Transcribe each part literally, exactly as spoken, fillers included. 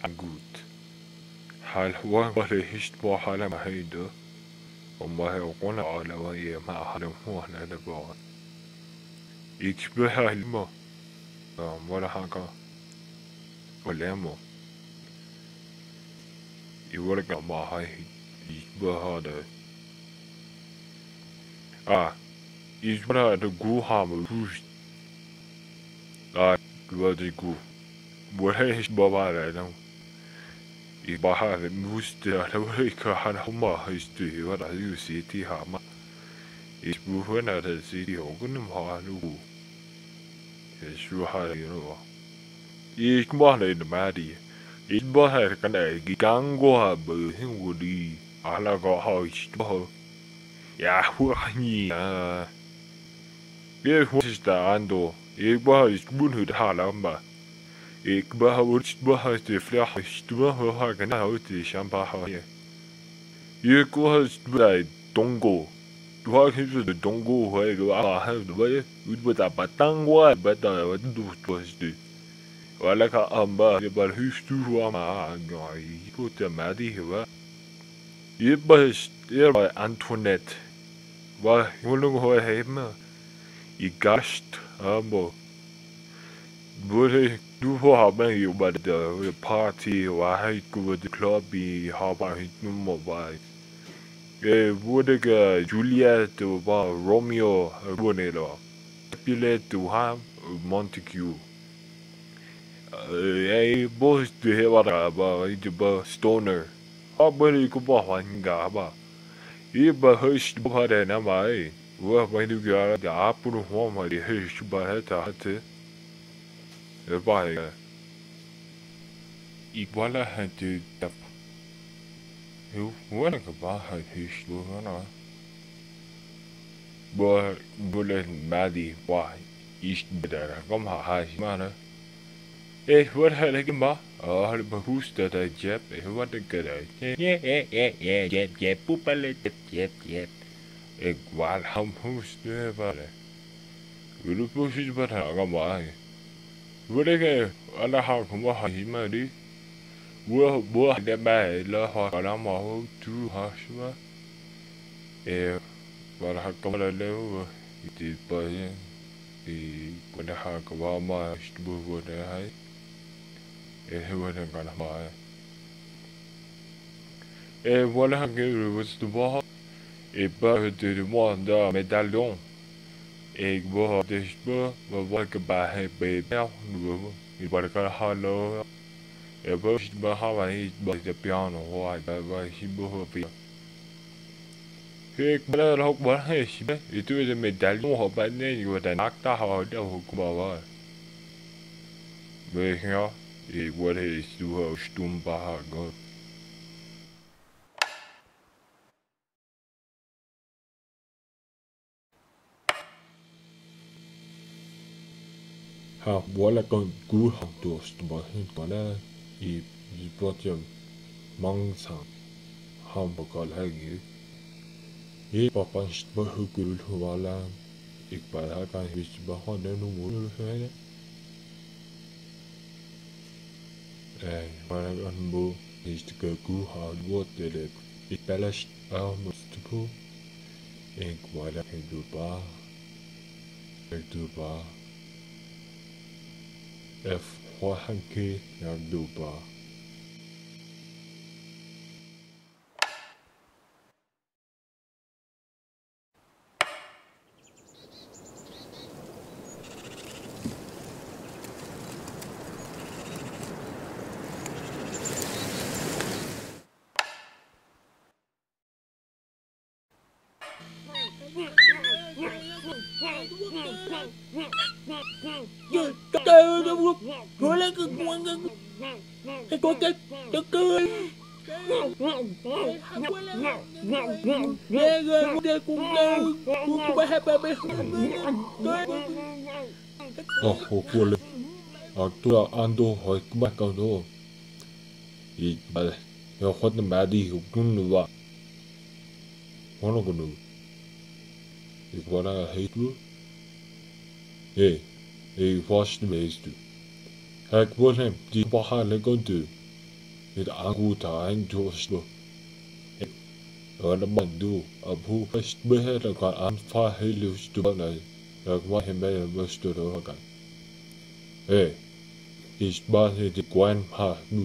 Angout. Hal wa wale hist bo hala ma heido. O ma he ona ala wa ye ma hala mo na le bo. Ik be ha mo. Um wala haka. Wala mo. I wala ga ma hai. Ik be ha de. Ah. Ik wala de gu ha mo. Ah, gwa de gu. Wala hist bo ba la no. I baha le muste ala wala ka hala homa histu I wala yu si ti ha ma. I bu na de si ti ho kun ma lu. E shu ha you know. I mo le de ma di. I bo ha ka na gi gang go ha bu hin wo di. Ala go ha ich bo. Ya hu ni ah. Ye hu is da ando. I bo is bun hu ha la ma. Ik ba wordt ba de vlag stoer ha gena uit de champa ha je. Je ko has bij dongo. Du har ikke de dongo ha je ah ha de ba ut ba ta patangwa ba ta wat du was du. Wala ka amba je ba hus tu wa ma ngai ko te ma di ha. Je ba er ba Antoinette. Wa wolung ho he ma. I gast amo. Wurde du haben jo bei der Party war halt gut der Club I haben halt nummer bei. Eh wurde ge Juliet du war Romeo wurde da. Juliet du ham Montague. Eh boss du he war da ba I ba Stoner. Aber I ko ba hanga ba. I ba höchst ba da na mai. Wo ba du ga da apu ho ma die höchst ba hatte hatte. Det var ikke. I wala han du dap. Jo, wala ka ba ha hus lu hana. Bo bule madi ba ist bedara. Kom ha ha mana. Eh, wat ha lege ma? Ah, ha ba hus da da jeb. Eh, wat de gada. Yeah, yeah, yeah, yeah, jeb, jeb, pupale, jeb, jeb, jeb. Ik wal ham hus de vale. Wil du hus ba ha ga ma. Vừa cái anh ha cũng có hay mà đi vừa vừa để bài là họ có làm mà chú ha chứ ê và là có là nếu thì bây thì còn ha có vào mà vừa vừa để hay ê vừa để còn làm mà ê vừa là cái vừa từ bao ê bao từ mua đó medallion. Ik wil dus wel wat ik bij heb bij jou doen. Ik wil kan hallo. Ik wil niet bij haar niet bij de piano hoor. Bij bij je behoort. Ik ben er ook wel eens. Ik doe de medaille op bij nee. Je wordt een acta houden dat ook wel waar. Weet je ja? Ik word eens doen stom bij haar gaan. Ha wala kon gu ha dost ba hin kana I I project mang sang ham ba kal ha gi e pa panst ba hu gul wala ik ba ha kan his ba ha ne nu mu ha ne eh wala an bo is to gu ha what did it ik balash almost to po ik wala ke du ba ik du ba F hoa hanki yang dupa. Rồi lên cái quăng cái có cái cái cười nghe rồi muốn đi cùng nhau cùng ba hai ba ba oh oh lên à tôi ando hỏi ba câu đó I ba ya khot na ba di kun nu ba hono kun nu I wala hate lu eh eh fast me is tu Hak word hem die baha le kon tu het Angout aan doorsto. Ở bằng du, ở khu fest bê là còn ăn pha hay lưu stu này, là mà hem bây là bớt stu đó cả. Ê, is ba thì quan ha nu.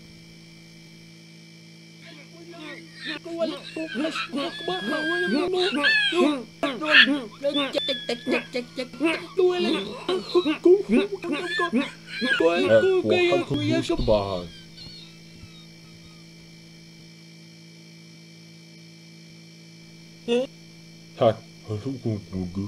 Hạt, hồi lúc cùng cùng cứ.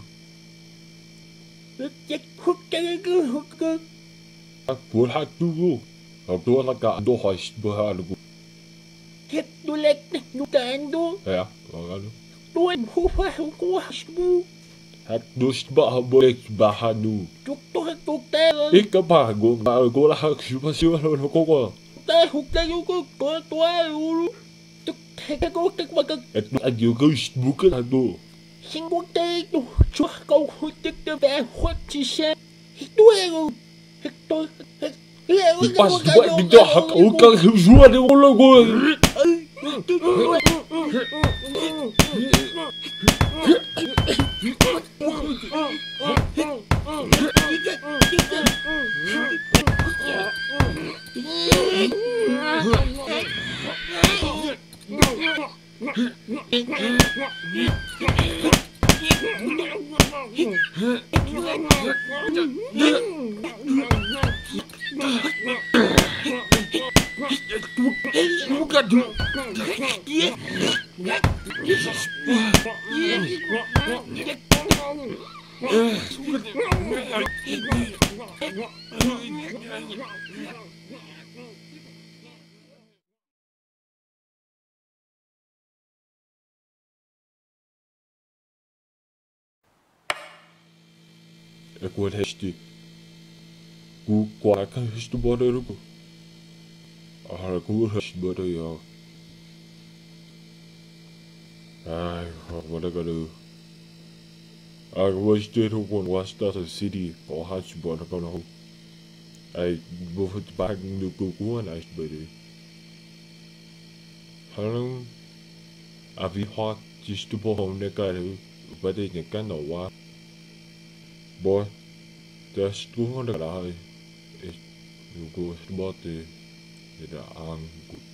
Hạt buồn hạt tu lu, hạt tu là cả đồ hỏi bữa hạt lu. Hét tôi lệch nó càng đó. Ya, còn ăn. Tôi không phải không có bu. Hạt đồ ba boleh bahan nu. Chúc tôi tôi tê rồi. Ik cái bà gua bà gua là hạt super siêu nó có có. Tê hụt tê vô có có tôi luôn. Chúc thế cái có cái mà cái. Et anh yêu cái bukan hạt đồ. Xin quốc tế tôi chúa câu hụt tức cái vẻ khuất chỉ xe. Hít tôi rồi. Hít tôi. Pas buat bidang hak ukang huzua dia bola gol. Bukan tu. Ik word hesti. Ku kwa kan hestu bode ruko. Ah, ku hestu bode ya. Ai, what I gotta do? I was there when was that a city or hatch bode gonna ho. I both back in the ku and I bode. Hello. Avi hot just to bo home ne ka but it ne kan no wa. Boy, there's two hundred dollars. It's you go about the the Angout.